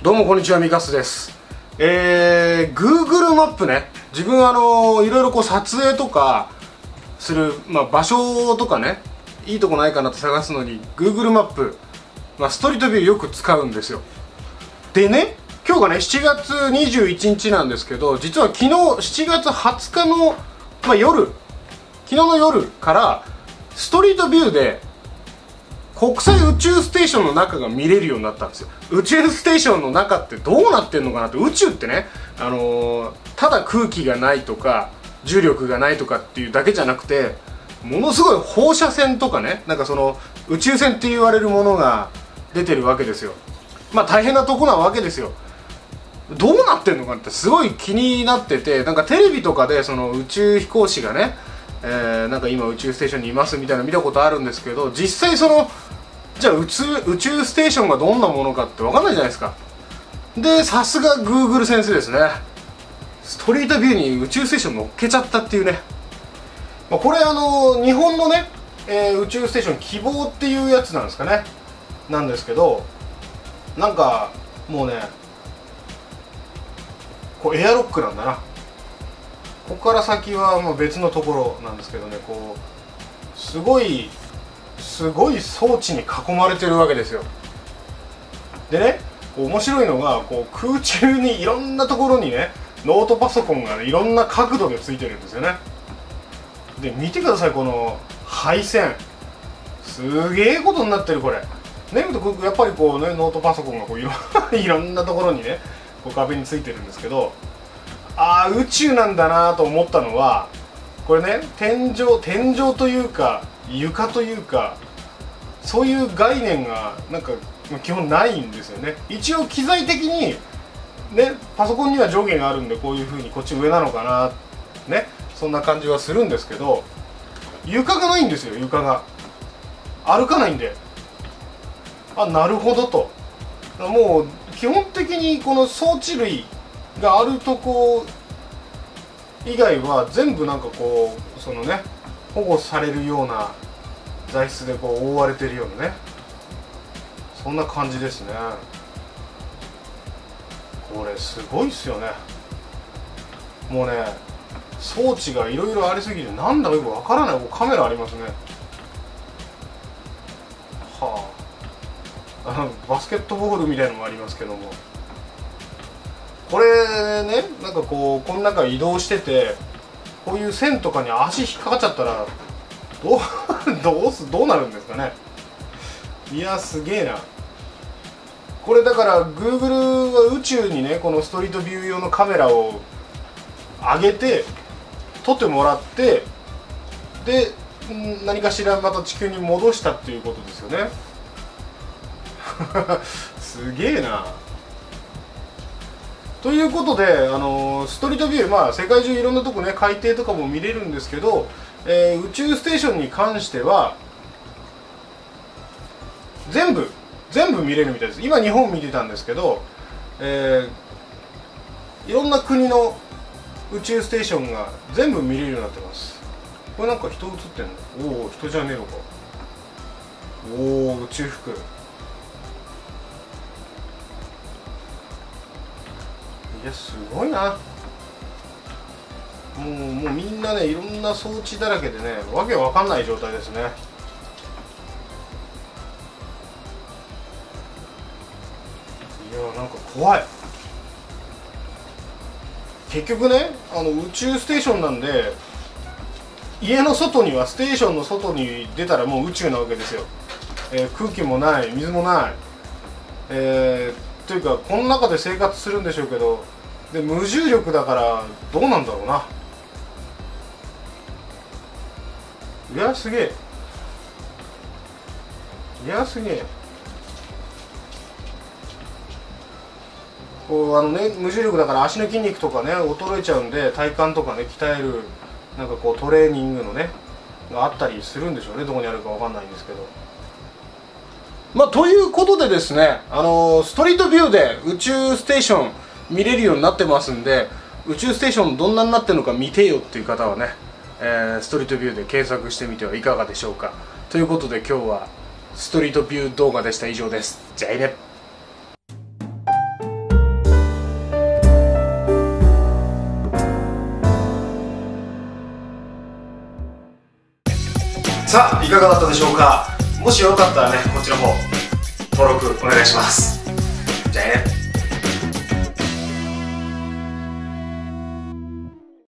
どうもこんにちは、ミカスです。Google マップね、自分いろいろこう撮影とかする、場所とかね、いいとこないかなって探すのに Google マップ、ストリートビューよく使うんですよ。でね、今日がね7月21日なんですけど、実は昨日7月20日の、昨日の夜からストリートビューで国際宇宙ステーションの中が見れるようになったんですよ。宇宙ステーションの中ってどうなってんのかなって。宇宙ってね、ただ空気がないとか重力がないとかっていうだけじゃなくて、ものすごい放射線とかね、その宇宙船って言われるものが出てるわけですよ。大変なとこなわけですよ。どうなってんのかってすごい気になってて、テレビとかでその宇宙飛行士がね、今宇宙ステーションにいますみたいなの見たことあるんですけど、実際じゃあ宇宙ステーションがどんなものかって分かんないじゃないですか。で、さすが Google 先生ですね。ストリートビューに宇宙ステーション乗っけちゃったっていうね。これ日本のね、宇宙ステーション希望っていうやつなんですかね、なんですけど、もうね、こうエアロックなんだな。ここから先は別のところなんですけどね、こうすごい装置に囲まれてるわけですよ。でね、面白いのが、こう空中にいろんなところにね、ノートパソコンがね、いろんな角度でついてるんですよね。で、見てください、この配線、すげえことになってる。これね、やっぱりこうね、ノートパソコンがこういろんなところにね、こう壁についてるんですけど、宇宙なんだなと思ったのは、これね、天井というか床というか、そういう概念が基本ないんですよね。一応機材的にね、パソコンには上下があるんで、こういう風にこっち上なのかなね、そんな感じはするんですけど、床がないんですよ。床が歩かないんで、なるほどと。もう基本的にこの装置類があるとこ以外は全部こうそのね、保護されるような材質でこう覆われてるようなね、そんな感じですね。これすごいっすよね。もうね、装置がいろいろありすぎてなんだかよくわからない。カメラありますね。バスケットボールみたいなのもありますけども、これね、この中移動してて、こういう線とかに足引っかかっちゃったらどうなるんですかね。いや、すげえな。これだから Google は宇宙にね、このストリートビュー用のカメラを上げて撮ってもらって、で何かしらまた地球に戻したっていうことですよね。すげえな。ということで、ストリートビュー、世界中いろんなとこね、海底とかも見れるんですけど、宇宙ステーションに関しては全部見れるみたいです。今日本見てたんですけど、いろんな国の宇宙ステーションが全部見れるようになってます。これ人映ってんの？人じゃねえのか。宇宙服。いや、すごいな。もうみんなね、いろんな装置だらけでね、わけわかんない状態ですね。いや、怖い。結局ね、宇宙ステーションなんで、家の外には、ステーションの外に出たらもう宇宙なわけですよ。空気もない、水もない、というかこの中で生活するんでしょうけど、で無重力だからどうなんだろうな。いや、すげえ。いや、すげえ。こう無重力だから足の筋肉とかね衰えちゃうんで、体幹とかね鍛えるこうトレーニングのねがあったりするんでしょうね。どこにあるかわかんないんですけど。ということでですね、ストリートビューで宇宙ステーション見れるようになってますんで、宇宙ステーションどんなになってるのか見てよっていう方はね、ストリートビューで検索してみてはいかがでしょうか。ということで今日はストリートビュー動画でした。以上です。じゃあね。 さあいかがだったでしょうか。もしよかったらねこっちの方登録お願いします。じゃあね。